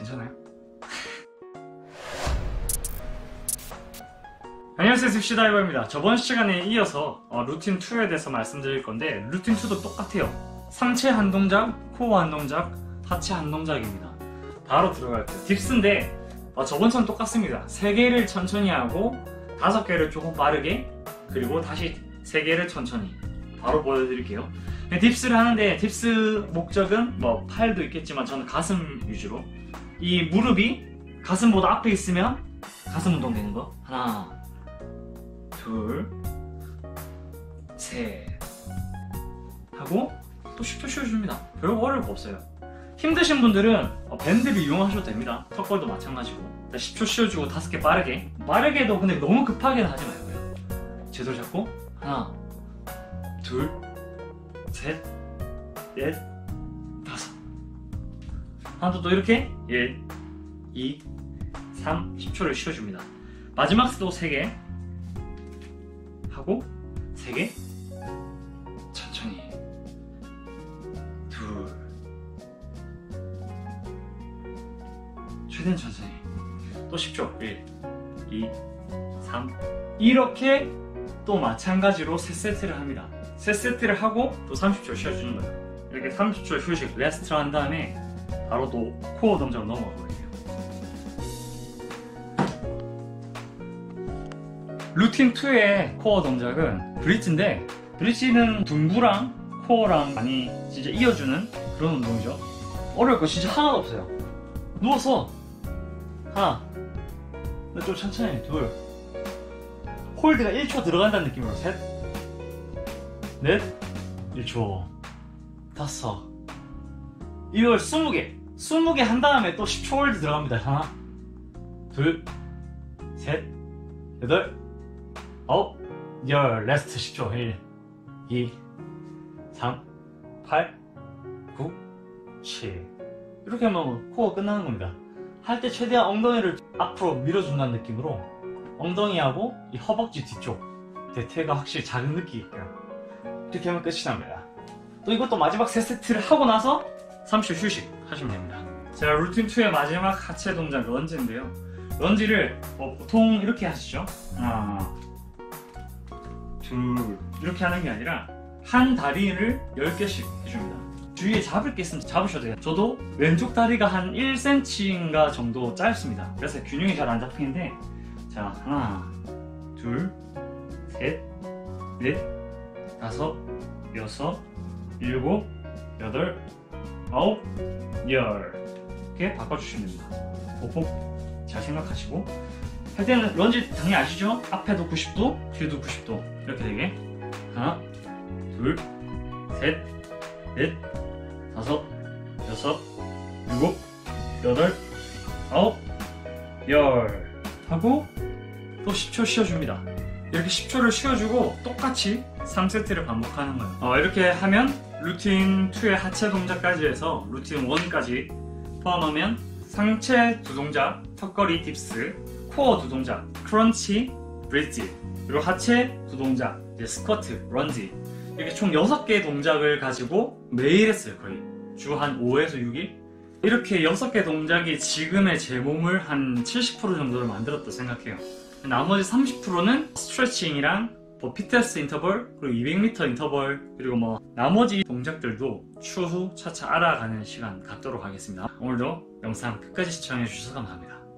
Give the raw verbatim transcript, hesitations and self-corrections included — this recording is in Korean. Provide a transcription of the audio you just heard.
괜찮아요? 안녕하세요, 딥시다이버입니다. 저번 시간에 이어서 어, 루틴 투에 대해서 말씀드릴 건데, 루틴 투도 똑같아요. 상체 한 동작, 코어 한 동작, 하체 한 동작입니다. 바로 들어갈게요. 딥스인데 어, 저번처럼 똑같습니다. 세 개를 천천히 하고 다섯 개를 조금 빠르게, 그리고 다시 세 개를 천천히. 바로 보여드릴게요. 딥스를 하는데, 딥스 목적은 뭐 팔도 있겠지만 저는 가슴 위주로, 이 무릎이 가슴보다 앞에 있으면 가슴 운동 되는 거. 하나, 둘, 셋 하고 또 십 초 쉬어줍니다. 별거 어려울 거 없어요. 힘드신 분들은 밴드를 이용하셔도 됩니다. 턱걸도 마찬가지고. 십 초 쉬어주고 다섯 개 빠르게. 빠르게도 근데 너무 급하게는 하지 말고요. 제대로 잡고 하나, 둘, 셋, 넷, 다섯. 하나 또 이렇게 일, 이, 삼, 십 초를 쉬어줍니다. 마지막 또 세 개 하고 세 개 천천히. 둘, 최대한 천천히. 또 십 초. 일, 이, 삼. 이렇게 또 마찬가지로 세 세트를 합니다. 세 세트를 하고 또 삼십 초 쉬어주는 거예요. 이렇게 삼십 초 휴식, 레스트를 한 다음에 바로 또 코어 동작으로 넘어가 버릴게요. 루틴 투의 코어 동작은 브릿지인데, 브릿지는 둔부랑 코어랑 많이 진짜 이어주는 그런 운동이죠. 어려울 거 진짜 하나도 없어요. 누워서 하나, 근데 좀 천천히. 둘, 홀드가 일 초 들어간다는 느낌으로 셋, 넷, 일 초, 다섯. 이걸 스무 개 스무 개 한 다음에 또 십 초 홀드 들어갑니다. 하나, 둘, 셋, 여덟, 아홉, 열. 레스트 십 초. 일, 이, 삼, 팔, 구, 칠. 이렇게 하면 코어 끝나는 겁니다. 할 때 최대한 엉덩이를 앞으로 밀어준다는 느낌으로 엉덩이하고 이 허벅지 뒤쪽 대퇴가 확실히 작은 느끼게끔 이렇게 하면 끝이 납니다. 또 이것도 마지막 세 세트를 하고 나서 삼십 초 휴식 하시면 됩니다. 자, 루틴 투의 마지막 하체 동작 런지인데요. 런지를 어, 보통 이렇게 하시죠. 하나, 둘. 이렇게 하는 게 아니라 한 다리를 열 개씩 해줍니다. 주위에 잡을 게 있으면 잡으셔도 돼요. 저도 왼쪽 다리가 한 일 센티미터 정도 짧습니다. 그래서 균형이 잘 안 잡히는데, 자, 하나, 둘, 셋, 넷, 다섯, 여섯, 일곱, 여덟, 아홉, 열. 이렇게 바꿔주시면 됩니다. 보폭 잘 생각하시고, 할 때는 런지 당연히 아시죠? 앞에도 구십 도, 뒤에도 구십 도. 이렇게 되게 하나, 둘, 셋, 넷, 다섯, 여섯, 일곱, 여덟, 아홉, 열 하고 또 십 초 쉬어줍니다. 이렇게 십 초를 쉬어주고 똑같이 삼 세트를 반복하는 거예요. 어, 이렇게 하면 루틴 투의 하체 동작까지 해서 루틴 원까지 포함하면 상체 두 동작, 턱걸이 딥스, 코어 두 동작, 크런치, 브릿지, 그리고 하체 두 동작, 이제 스쿼트, 런지, 이렇게 총 여섯 개의 동작을 가지고 매일 했어요. 거의 주 한 오에서 육 일. 이렇게 여섯 개 동작이 지금의 제 몸을 한 칠십 퍼센트 정도를 만들었다고 생각해요. 나머지 삼십 퍼센트는 스트레칭이랑 뭐 피트니스 인터벌, 그리고 이백 미터 인터벌, 그리고 뭐 나머지 동작들도 추후 차차 알아가는 시간 갖도록 하겠습니다. 오늘도 영상 끝까지 시청해 주셔서 감사합니다.